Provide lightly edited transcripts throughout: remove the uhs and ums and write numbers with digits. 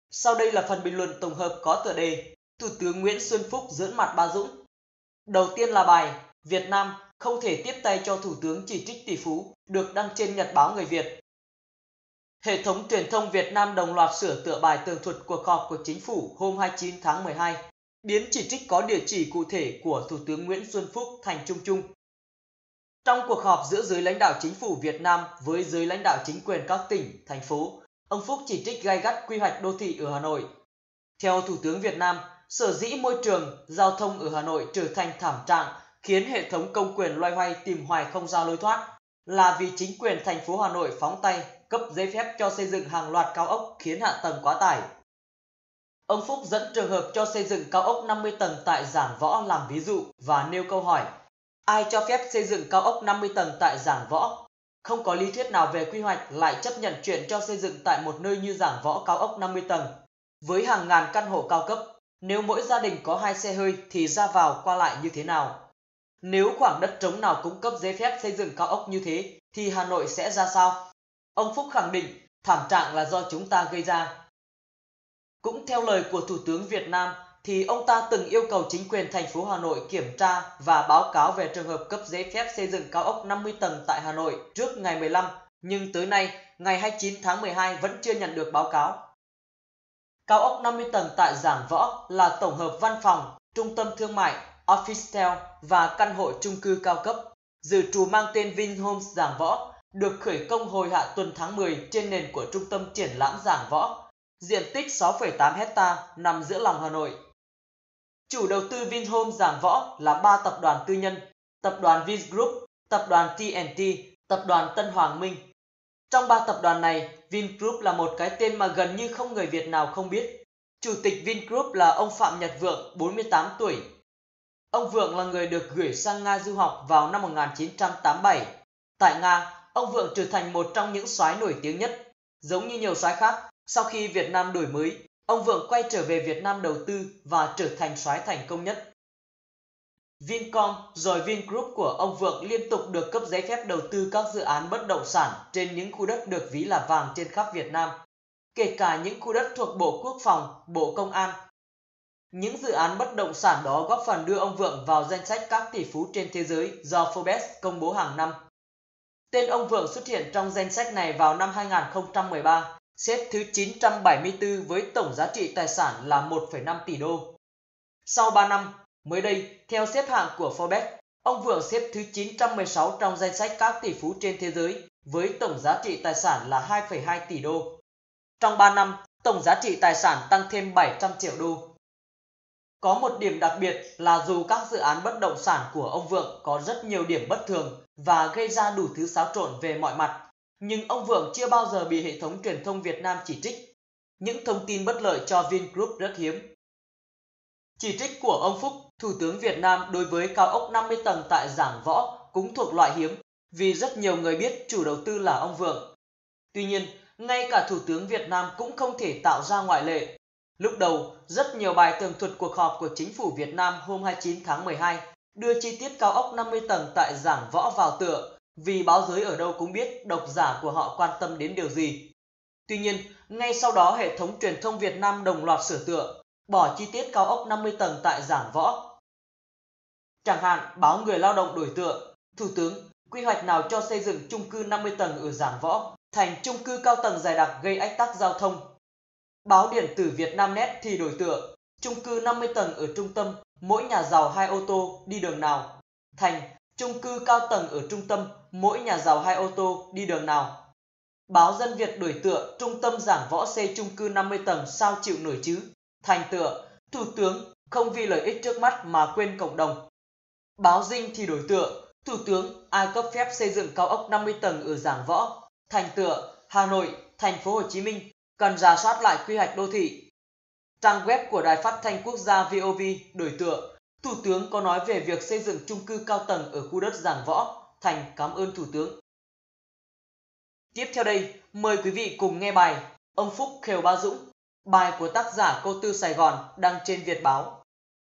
Sau đây là phần bình luận tổng hợp có tựa đề Thủ tướng Nguyễn Xuân Phúc giỡn mặt Bà Dũng. Đầu tiên là bài Việt Nam không thể tiếp tay cho Thủ tướng chỉ trích tỷ phú được đăng trên Nhật báo Người Việt. Hệ thống truyền thông Việt Nam đồng loạt sửa tựa bài tường thuật cuộc họp của Chính phủ hôm 29 tháng 12, biến chỉ trích có địa chỉ cụ thể của Thủ tướng Nguyễn Xuân Phúc thành chung chung. Trong cuộc họp giữa giới lãnh đạo Chính phủ Việt Nam với giới lãnh đạo chính quyền các tỉnh, thành phố, ông Phúc chỉ trích gay gắt quy hoạch đô thị ở Hà Nội. Theo Thủ tướng Việt Nam, sở dĩ môi trường, giao thông ở Hà Nội trở thành thảm trạng khiến hệ thống công quyền loay hoay tìm hoài không ra lối thoát là vì chính quyền thành phố Hà Nội phóng tay cấp giấy phép cho xây dựng hàng loạt cao ốc khiến hạ tầng quá tải. Ông Phúc dẫn trường hợp cho xây dựng cao ốc 50 tầng tại Giảng Võ làm ví dụ và nêu câu hỏi: ai cho phép xây dựng cao ốc 50 tầng tại Giảng Võ? Không có lý thuyết nào về quy hoạch lại chấp nhận chuyện cho xây dựng tại một nơi như Giảng Võ cao ốc 50 tầng. Với hàng ngàn căn hộ cao cấp, nếu mỗi gia đình có 2 xe hơi thì ra vào qua lại như thế nào? Nếu khoảng đất trống nào cũng cấp giấy phép xây dựng cao ốc như thế thì Hà Nội sẽ ra sao? Ông Phúc khẳng định thảm trạng là do chúng ta gây ra. Cũng theo lời của Thủ tướng Việt Nam thì ông ta từng yêu cầu chính quyền thành phố Hà Nội kiểm tra và báo cáo về trường hợp cấp giấy phép xây dựng cao ốc 50 tầng tại Hà Nội trước ngày 15, nhưng tới nay, ngày 29 tháng 12 vẫn chưa nhận được báo cáo. Cao ốc 50 tầng tại Giảng Võ là tổng hợp văn phòng, trung tâm thương mại, office và căn hộ chung cư cao cấp, dự trù mang tên Vinhomes Giảng Võ, được khởi công hồi hạ tuần tháng 10 trên nền của trung tâm triển lãm Giảng Võ, diện tích 6,8 hecta nằm giữa lòng Hà Nội. Chủ đầu tư Vinhomes Giảng Võ là 3 tập đoàn tư nhân, tập đoàn Vingroup, tập đoàn TNT, tập đoàn Tân Hoàng Minh. Trong 3 tập đoàn này, Vingroup là một cái tên mà gần như không người Việt nào không biết. Chủ tịch Vingroup là ông Phạm Nhật Vượng, 48 tuổi. Ông Vượng là người được gửi sang Nga du học vào năm 1987. Tại Nga, ông Vượng trở thành một trong những soái nổi tiếng nhất. Giống như nhiều soái khác, sau khi Việt Nam đổi mới, ông Vượng quay trở về Việt Nam đầu tư và trở thành soái thành công nhất. Vincom rồi Vingroup của ông Vượng liên tục được cấp giấy phép đầu tư các dự án bất động sản trên những khu đất được ví là vàng trên khắp Việt Nam, kể cả những khu đất thuộc Bộ Quốc phòng, Bộ Công an. Những dự án bất động sản đó góp phần đưa ông Vượng vào danh sách các tỷ phú trên thế giới do Forbes công bố hàng năm. Tên ông Vượng xuất hiện trong danh sách này vào năm 2013, xếp thứ 974 với tổng giá trị tài sản là 1,5 tỷ đô. Sau 3 năm, mới đây, theo xếp hạng của Forbes, ông Vượng xếp thứ 916 trong danh sách các tỷ phú trên thế giới với tổng giá trị tài sản là 2,2 tỷ đô. Trong 3 năm, tổng giá trị tài sản tăng thêm 700 triệu đô. Có một điểm đặc biệt là dù các dự án bất động sản của ông Vượng có rất nhiều điểm bất thường và gây ra đủ thứ xáo trộn về mọi mặt, nhưng ông Vượng chưa bao giờ bị hệ thống truyền thông Việt Nam chỉ trích. Những thông tin bất lợi cho Vingroup rất hiếm. Chỉ trích của ông Phúc, Thủ tướng Việt Nam đối với cao ốc 50 tầng tại Giảng Võ cũng thuộc loại hiếm vì rất nhiều người biết chủ đầu tư là ông Vượng. Tuy nhiên, ngay cả Thủ tướng Việt Nam cũng không thể tạo ra ngoại lệ. Lúc đầu, rất nhiều bài tường thuật cuộc họp của Chính phủ Việt Nam hôm 29 tháng 12 đưa chi tiết cao ốc 50 tầng tại Giảng Võ vào tựa vì báo giới ở đâu cũng biết độc giả của họ quan tâm đến điều gì. Tuy nhiên, ngay sau đó hệ thống truyền thông Việt Nam đồng loạt sửa tựa, bỏ chi tiết cao ốc 50 tầng tại Giảng Võ. Chẳng hạn, báo Người Lao động đổi tựa, Thủ tướng, quy hoạch nào cho xây dựng chung cư 50 tầng ở Giảng Võ thành chung cư cao tầng dày đặc gây ách tắc giao thông. Báo điện tử Vietnamnet thì đổi tựa, chung cư 50 tầng ở trung tâm, mỗi nhà giàu 2 ô tô đi đường nào, thành chung cư cao tầng ở trung tâm, mỗi nhà giàu 2 ô tô đi đường nào. Báo Dân Việt đổi tựa, trung tâm Giảng Võ xây chung cư 50 tầng sao chịu nổi chứ, thành tựa, Thủ tướng không vì lợi ích trước mắt mà quên cộng đồng. Báo Dinh thì đổi tựa, Thủ tướng ai cấp phép xây dựng cao ốc 50 tầng ở Giảng Võ, thành tựa, Hà Nội, thành phố Hồ Chí Minh cần rà soát lại quy hoạch đô thị. Trang web của Đài Phát thanh Quốc gia VOV đổi tựa, Thủ tướng có nói về việc xây dựng chung cư cao tầng ở khu đất Giảng Võ, thành cảm ơn Thủ tướng. Tiếp theo đây, mời quý vị cùng nghe bài Ông Phúc khều Bà Dũng, bài của tác giả Cô Tư Sài Gòn đăng trên Việt Báo.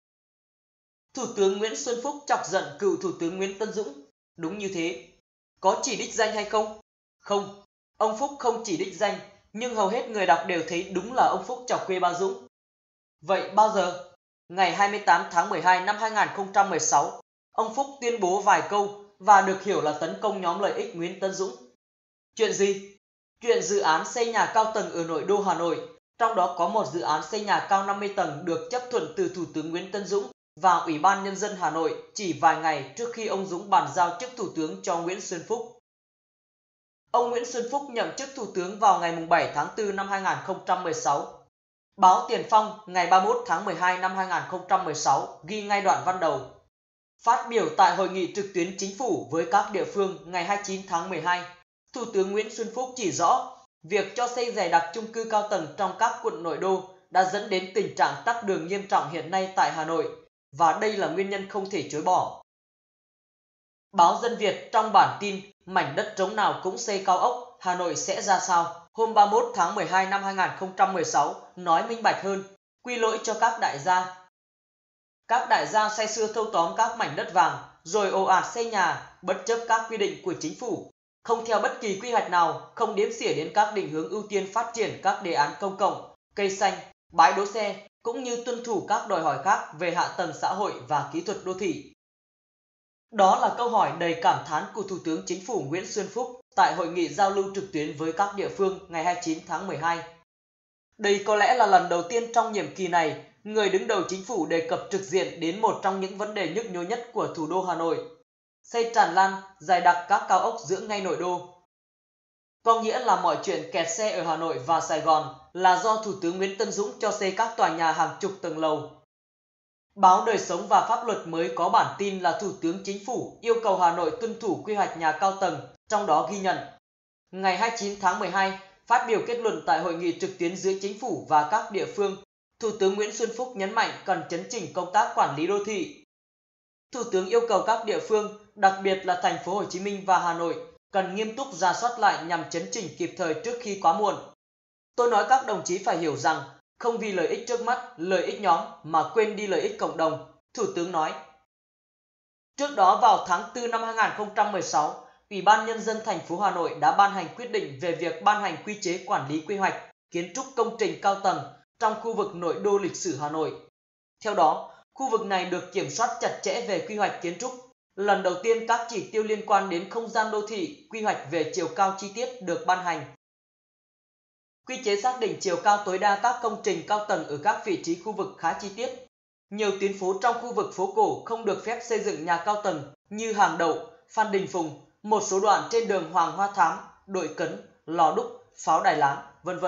Thủ tướng Nguyễn Xuân Phúc chọc giận cựu Thủ tướng Nguyễn Tân Dũng. Đúng như thế. Có chỉ đích danh hay không? Không, ông Phúc không chỉ đích danh, nhưng hầu hết người đọc đều thấy đúng là ông Phúc chọc quê Ba Dũng. Vậy bao giờ? Ngày 28 tháng 12 năm 2016, ông Phúc tuyên bố vài câu và được hiểu là tấn công nhóm lợi ích Nguyễn Tấn Dũng. Chuyện gì? Chuyện dự án xây nhà cao tầng ở nội đô Hà Nội, trong đó có một dự án xây nhà cao 50 tầng được chấp thuận từ Thủ tướng Nguyễn Tấn Dũng và Ủy ban Nhân dân Hà Nội chỉ vài ngày trước khi ông Dũng bàn giao chức Thủ tướng cho Nguyễn Xuân Phúc. Ông Nguyễn Xuân Phúc nhậm chức Thủ tướng vào ngày 7 tháng 4 năm 2016. Báo Tiền Phong ngày 31 tháng 12 năm 2016 ghi ngay đoạn văn đầu. Phát biểu tại hội nghị trực tuyến chính phủ với các địa phương ngày 29 tháng 12, Thủ tướng Nguyễn Xuân Phúc chỉ rõ việc cho xây dày đặc chung cư cao tầng trong các quận nội đô đã dẫn đến tình trạng tắc đường nghiêm trọng hiện nay tại Hà Nội và đây là nguyên nhân không thể chối bỏ. Báo Dân Việt trong bản tin mảnh đất trống nào cũng xây cao ốc, Hà Nội sẽ ra sao? Hôm 31 tháng 12 năm 2016 nói minh bạch hơn, quy lỗi cho các đại gia. Các đại gia say sưa thâu tóm các mảnh đất vàng rồi ồ ạt xây nhà bất chấp các quy định của chính phủ, không theo bất kỳ quy hoạch nào, không đếm xỉa đến các định hướng ưu tiên phát triển các đề án công cộng, cây xanh, bãi đỗ xe cũng như tuân thủ các đòi hỏi khác về hạ tầng xã hội và kỹ thuật đô thị. Đó là câu hỏi đầy cảm thán của Thủ tướng Chính phủ Nguyễn Xuân Phúc tại hội nghị giao lưu trực tuyến với các địa phương ngày 29 tháng 12. Đây có lẽ là lần đầu tiên trong nhiệm kỳ này, người đứng đầu chính phủ đề cập trực diện đến một trong những vấn đề nhức nhối nhất của thủ đô Hà Nội, xây tràn lan, dày đặc các cao ốc giữa ngay nội đô. Có nghĩa là mọi chuyện kẹt xe ở Hà Nội và Sài Gòn là do Thủ tướng Nguyễn Tấn Dũng cho xây các tòa nhà hàng chục tầng lầu. Báo Đời Sống và Pháp Luật mới có bản tin là Thủ tướng Chính phủ yêu cầu Hà Nội tuân thủ quy hoạch nhà cao tầng, trong đó ghi nhận. Ngày 29 tháng 12, phát biểu kết luận tại hội nghị trực tuyến giữa Chính phủ và các địa phương, Thủ tướng Nguyễn Xuân Phúc nhấn mạnh cần chấn chỉnh công tác quản lý đô thị. Thủ tướng yêu cầu các địa phương, đặc biệt là thành phố Hồ Chí Minh và Hà Nội, cần nghiêm túc rà soát lại nhằm chấn chỉnh kịp thời trước khi quá muộn. Tôi nói các đồng chí phải hiểu rằng, không vì lợi ích trước mắt, lợi ích nhóm mà quên đi lợi ích cộng đồng, Thủ tướng nói. Trước đó vào tháng 4 năm 2016, Ủy ban Nhân dân thành phố Hà Nội đã ban hành quyết định về việc ban hành quy chế quản lý quy hoạch, kiến trúc công trình cao tầng trong khu vực nội đô lịch sử Hà Nội. Theo đó, khu vực này được kiểm soát chặt chẽ về quy hoạch kiến trúc. Lần đầu tiên các chỉ tiêu liên quan đến không gian đô thị, quy hoạch về chiều cao chi tiết được ban hành. Quy chế xác định chiều cao tối đa các công trình cao tầng ở các vị trí khu vực khá chi tiết. Nhiều tuyến phố trong khu vực phố cổ không được phép xây dựng nhà cao tầng như Hàng Đậu, Phan Đình Phùng, một số đoạn trên đường Hoàng Hoa Thám, Đội Cấn, Lò Đúc, Pháo Đài Láng, v.v.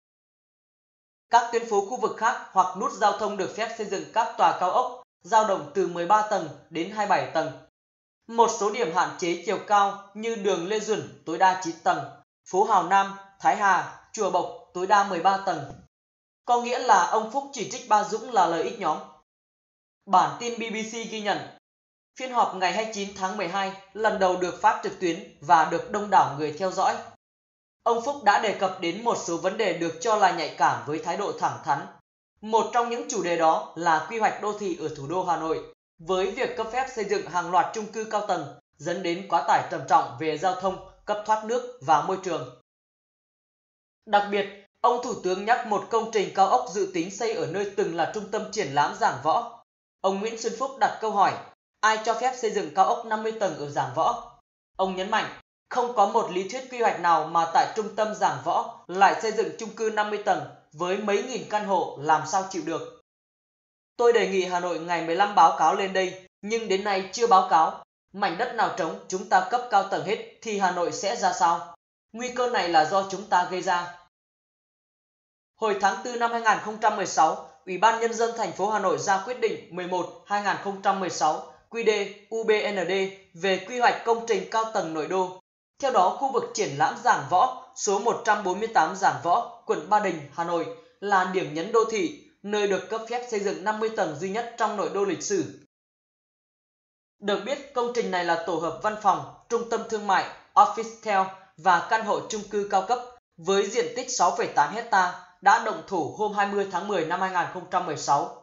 Các tuyến phố khu vực khác hoặc nút giao thông được phép xây dựng các tòa cao ốc, dao động từ 13 tầng đến 27 tầng. Một số điểm hạn chế chiều cao như đường Lê Duẩn tối đa 9 tầng, phố Hào Nam, Thái Hà, Chùa Bộc tối đa 13 tầng. Có nghĩa là ông Phúc chỉ trích Ba Dũng là lợi ích nhóm. Bản tin BBC ghi nhận, phiên họp ngày 29 tháng 12 lần đầu được phát trực tuyến và được đông đảo người theo dõi. Ông Phúc đã đề cập đến một số vấn đề được cho là nhạy cảm với thái độ thẳng thắn. Một trong những chủ đề đó là quy hoạch đô thị ở thủ đô Hà Nội, với việc cấp phép xây dựng hàng loạt chung cư cao tầng dẫn đến quá tải trầm trọng về giao thông, cấp thoát nước và môi trường. Đặc biệt, ông Thủ tướng nhắc một công trình cao ốc dự tính xây ở nơi từng là trung tâm triển lãm Giảng Võ. Ông Nguyễn Xuân Phúc đặt câu hỏi, ai cho phép xây dựng cao ốc 50 tầng ở Giảng Võ? Ông nhấn mạnh, không có một lý thuyết quy hoạch nào mà tại trung tâm Giảng Võ lại xây dựng chung cư 50 tầng với mấy nghìn căn hộ làm sao chịu được. Tôi đề nghị Hà Nội ngày 15 báo cáo lên đây, nhưng đến nay chưa báo cáo. Mảnh đất nào trống chúng ta cấp cao tầng hết thì Hà Nội sẽ ra sao? Nguy cơ này là do chúng ta gây ra. Hồi tháng 4 năm 2016, Ủy ban Nhân dân thành phố Hà Nội ra quyết định 11/2016 QĐ-UBND về quy hoạch công trình cao tầng nội đô. Theo đó, khu vực triển lãm Giảng Võ, số 148 Giảng Võ, quận Ba Đình, Hà Nội là điểm nhấn đô thị, nơi được cấp phép xây dựng 50 tầng duy nhất trong nội đô lịch sử. Được biết, công trình này là tổ hợp văn phòng, trung tâm thương mại, office và căn hộ chung cư cao cấp với diện tích 6,8 hecta đã động thổ hôm 20 tháng 10 năm 2016.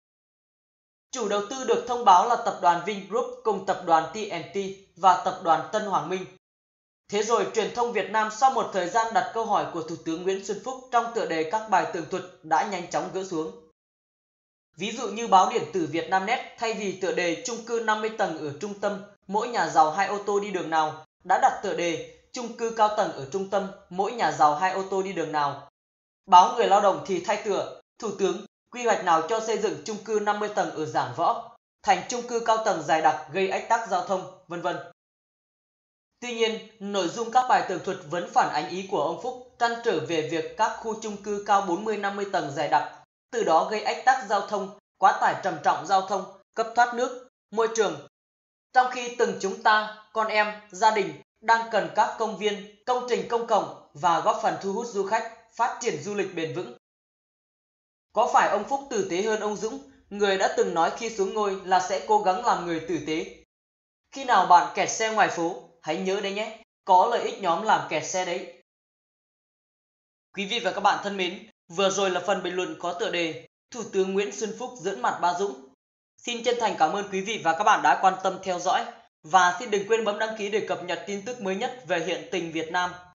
Chủ đầu tư được thông báo là tập đoàn Vingroup cùng tập đoàn TNT và tập đoàn Tân Hoàng Minh. Thế rồi truyền thông Việt Nam sau một thời gian đặt câu hỏi của Thủ tướng Nguyễn Xuân Phúc trong tựa đề các bài tường thuật đã nhanh chóng gỡ xuống. Ví dụ như báo điện tử Vietnamnet thay vì tựa đề chung cư 50 tầng ở trung tâm, mỗi nhà giàu 2 ô tô đi đường nào, đã đặt tựa đề chung cư cao tầng ở trung tâm, mỗi nhà giàu 2 ô tô đi đường nào. Báo Người Lao động thì thay tựa Thủ tướng quy hoạch nào cho xây dựng chung cư 50 tầng ở Giảng Võ thành chung cư cao tầng dày đặc gây ách tắc giao thông, vân vân. Tuy nhiên, nội dung các bài tường thuật vẫn phản ánh ý của ông Phúc trăn trở về việc các khu chung cư cao 40-50 tầng dày đặc, từ đó gây ách tắc giao thông, quá tải trầm trọng giao thông, cấp thoát nước, môi trường. Trong khi từng chúng ta, con em, gia đình đang cần các công viên, công trình công cộng và góp phần thu hút du khách, phát triển du lịch bền vững. Có phải ông Phúc tử tế hơn ông Dũng, người đã từng nói khi xuống ngôi là sẽ cố gắng làm người tử tế? Khi nào bạn kẹt xe ngoài phố, hãy nhớ đấy nhé, có lợi ích nhóm làm kẹt xe đấy. Quý vị và các bạn thân mến, vừa rồi là phần bình luận có tựa đề Thủ tướng Nguyễn Xuân Phúc giỡn mặt ba Dũng. Xin chân thành cảm ơn quý vị và các bạn đã quan tâm theo dõi và xin đừng quên bấm đăng ký để cập nhật tin tức mới nhất về hiện tình Việt Nam.